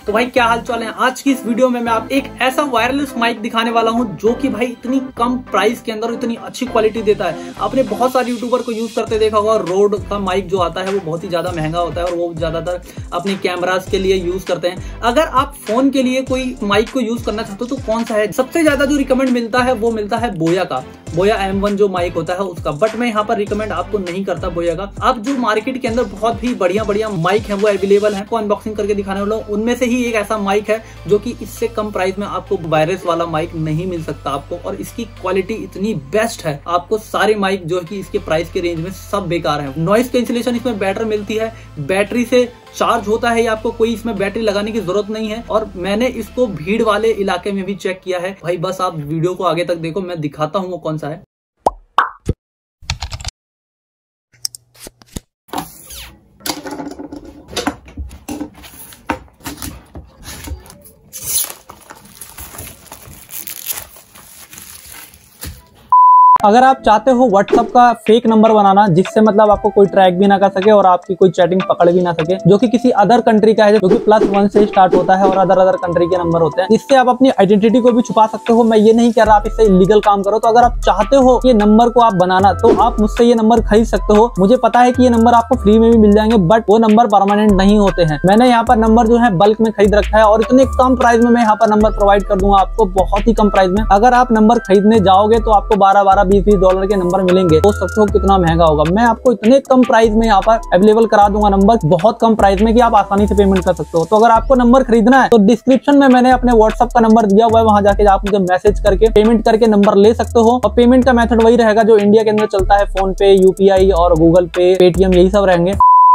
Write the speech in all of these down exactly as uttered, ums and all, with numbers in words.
तो भाई क्या हाल चाल है। आज की इस वीडियो में मैं आप एक ऐसा वायरलेस माइक दिखाने वाला हूं जो कि भाई इतनी कम प्राइस के अंदर इतनी अच्छी क्वालिटी देता है। आपने बहुत सारे यूट्यूबर को यूज करते देखा होगा। रोड का माइक जो आता है वो बहुत ही ज्यादा महंगा होता है और वो ज्यादातर अपने कैमरास के लिए यूज करते हैं। अगर आप फोन के लिए कोई माइक को यूज करना चाहते हो तो कौन सा है? सबसे ज्यादा जो रिकमेंड मिलता है वो मिलता है बोया का, बोया एम वन जो माइक होता है उसका। बट मैं यहाँ पर रिकमेंड आपको नहीं करता बोया का। अब जो मार्केट के अंदर बहुत ही बढ़िया बढ़िया माइक है वो अवेलेबल है, को अनबॉक्सिंग करके दिखाने वाला हूं। उनमें से ही एक ऐसा माइक है जो कि इससे कम प्राइस में आपको वायरलेस वाला माइक नहीं मिल सकता आपको, और इसकी क्वालिटी इतनी बेस्ट है। आपको सारे माइक जो है कि इसके प्राइस के रेंज में सब बेकार है। नॉइस कैंसिलेशन इसमें बेटर मिलती है, बैटरी से चार्ज होता है, आपको कोई इसमें बैटरी लगाने की जरूरत नहीं है। और मैंने इसको भीड़ वाले इलाके में भी चेक किया है भाई। बस आप वीडियो को आगे तक देखो, मैं दिखाता हूँ वो कौन सा है। अगर आप चाहते हो व्हाट्सएप का फेक नंबर बनाना जिससे मतलब आपको कोई ट्रैक भी ना कर सके और आपकी कोई चैटिंग पकड़ भी ना सके, जो कि किसी अदर कंट्री का है, जो कि प्लस वन से स्टार्ट होता है और अदर अदर कंट्री के नंबर होते हैं, इससे आप अपनी आइडेंटिटी को भी छुपा सकते हो। मैं ये नहीं कह रहा आप इससे इलीगल काम करो। तो अगर आप चाहते हो ये नंबर को आप बनाना तो आप मुझसे ये नंबर खरीद सकते हो। मुझे पता है कि ये नंबर आपको फ्री में भी मिल जाएंगे, बट वो नंबर परमानेंट नहीं होते हैं। मैंने यहाँ पर नंबर जो है बल्क में खरीद रखा है और इतने कम प्राइस में मैं यहाँ पर नंबर प्रोवाइड कर दूंगा आपको, बहुत ही कम प्राइस में। अगर आप नंबर खरीदने जाओगे तो आपको बारह बारह बीस बीस डॉलर के नंबर मिलेंगे। सोच सकते हो कितना महंगा होगा। मैं आपको इतने कम प्राइस में यहाँ पर अवेलेबल करा दूंगा नंबर, बहुत कम प्राइस में, कि आप आसानी से पेमेंट कर सकते हो। तो अगर आपको नंबर खरीदना है तो डिस्क्रिप्शन में मैंने अपने व्हाट्सएप का नंबर दिया हुआ है, वहां जाके आप मुझे मैसेज करके पेमेंट करके नंबर ले सकते हो। और पेमेंट का मेथड वही रहेगा जो इंडिया के अंदर चलता है, फोन पे, यूपीआई और गूगल पे, पेटीएम, यही सब रहेंगे।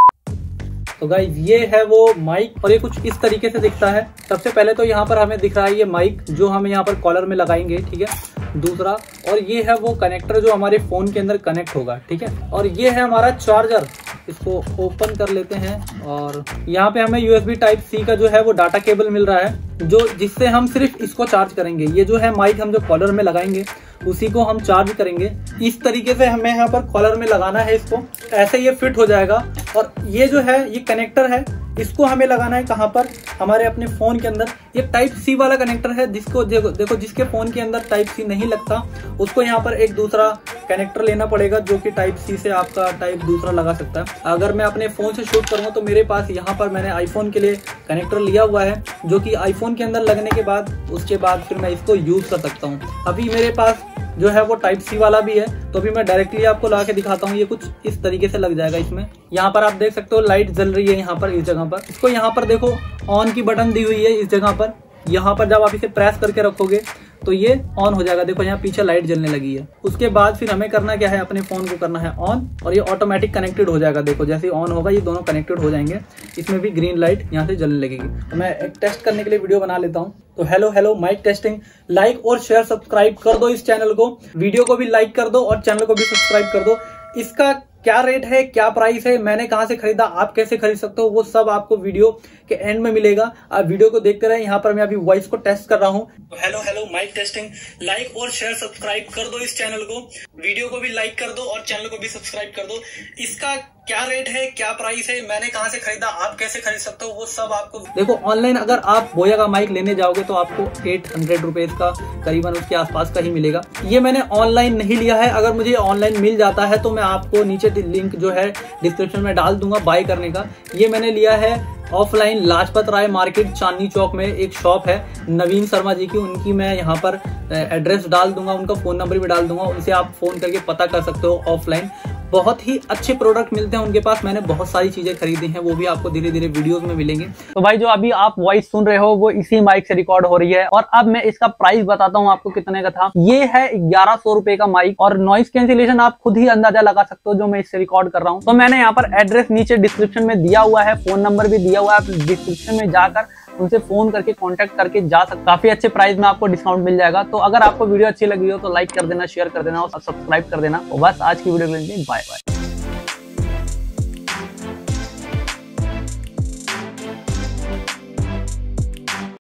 तो गाइस ये है वो माइक और ये कुछ इस तरीके से दिखता है। सबसे पहले तो यहाँ पर हमें दिख रहा है ये माइक जो हम यहाँ पर कॉलर में लगाएंगे, ठीक है। दूसरा, और ये है वो कनेक्टर जो हमारे फोन के अंदर कनेक्ट होगा, ठीक है। और ये है हमारा चार्जर। इसको ओपन कर लेते हैं और यहाँ पे हमें यूएसबी टाइप सी का जो है वो डाटा केबल मिल रहा है, जो जिससे हम सिर्फ इसको चार्ज करेंगे। ये जो है माइक हम जो कॉलर में लगाएंगे उसी को हम चार्ज करेंगे। इस तरीके से हमें यहाँ पर कॉलर में लगाना है इसको, ऐसे ये फिट हो जाएगा। और ये जो है ये कनेक्टर है, इसको हमें लगाना है कहाँ पर? हमारे अपने फोन के अंदर। ये टाइप सी वाला कनेक्टर है, जिसको देखो, देखो जिसके फोन के अंदर टाइप सी नहीं लगता उसको यहाँ पर एक दूसरा कनेक्टर लेना पड़ेगा जो कि टाइप सी से आपका टाइप दूसरा लगा सकता है। अगर मैं अपने फोन से शूट करूँगा तो मेरे पास यहाँ पर मैंने आईफोन के लिए कनेक्टर लिया हुआ है, जो कि आईफोन के अंदर लगने के बाद उसके बाद फिर मैं इसको यूज कर सकता हूँ। अभी मेरे पास जो है वो टाइप सी वाला भी है, तो अभी मैं डायरेक्टली आपको लगा के दिखाता हूँ। ये कुछ इस तरीके से लग जाएगा इसमें। यहाँ पर आप देख सकते हो लाइट जल रही है यहाँ पर, इस जगह पर। इसको यहाँ पर देखो ऑन की बटन दी हुई है इस जगह पर। यहाँ पर जब आप इसे प्रेस करके रखोगे तो ये ऑन हो जाएगा। देखो यहाँ पीछे लाइट जलने लगी है। उसके बाद फिर हमें करना क्या है, अपने फोन को करना है ऑन, और ये ऑटोमेटिक कनेक्टेड हो जाएगा। देखो जैसे ऑन होगा ये दोनों कनेक्टेड हो जाएंगे। इसमें भी ग्रीन लाइट यहाँ से जलने लगेगी। तो मैं एक टेस्ट करने के लिए वीडियो बना लेता हूँ। तो hello hello mike testing. Like और शेयर सब्सक्राइब कर दो इस चैनल को, वीडियो को भी लाइक कर दो और चैनल को भी सब्सक्राइब कर दो। इसका क्या रेट है, क्या प्राइस है, मैंने कहां से खरीदा, आप कैसे खरीद सकते हो, वो सब आपको वीडियो के एंड में मिलेगा। आप वीडियो को देखते रहे। यहाँ पर मैं अभी वॉइस को टेस्ट कर रहा हूँ। तो hello hello mike testing. Like और शेयर सब्सक्राइब कर दो इस चैनल को, वीडियो को भी लाइक कर दो और चैनल को भी सब्सक्राइब कर दो। इसका क्या रेट है, क्या प्राइस है, मैंने कहां से खरीदा, आप कैसे खरीद सकते हो, वो सब आपको देखो ऑनलाइन। अगर आप बोया का माइक लेने जाओगे तो आपको एट हंड्रेड रुपीज का करीबन उसके आसपास का ही मिलेगा। ये मैंने ऑनलाइन नहीं लिया है। अगर मुझे ऑनलाइन मिल जाता है तो मैं आपको नीचे लिंक जो है डिस्क्रिप्शन में डाल दूंगा बाय करने का। ये मैंने लिया है ऑफलाइन, लाजपत राय मार्केट चांदनी चौक में एक शॉप है नवीन शर्मा जी की, उनकी मैं यहाँ पर एड्रेस डाल दूंगा, उनका फोन नंबर भी डाल दूंगा। उनसे आप फोन करके पता कर सकते हो ऑफलाइन। बहुत ही अच्छे प्रोडक्ट मिलते हैं उनके पास। मैंने बहुत सारी चीजें खरीदी हैं, वो भी आपको धीरे धीरे वीडियोस में मिलेंगे। तो भाई जो अभी आप वॉइस सुन रहे हो वो इसी माइक से रिकॉर्ड हो रही है। और अब मैं इसका प्राइस बताता हूँ आपको कितने का था। ये है ग्यारह सौ रुपए का माइक, और नॉइस कैंसिलेशन आप खुद ही अंदाजा लगा सकते हो जो मैं इससे रिकॉर्ड कर रहा हूँ। तो मैंने यहाँ पर एड्रेस नीचे डिस्क्रिप्शन में दिया हुआ है, फोन नंबर भी दिया हुआ है। डिस्क्रिप्शन में जाकर उनसे फोन करके कांटेक्ट करके जा सकते, काफी अच्छे प्राइस में आपको डिस्काउंट मिल जाएगा। तो अगर आपको वीडियो अच्छी लगी हो तो लाइक कर देना, शेयर कर देना और सब्सक्राइब कर देना। और बस आज की वीडियो के लिए बाय बाय।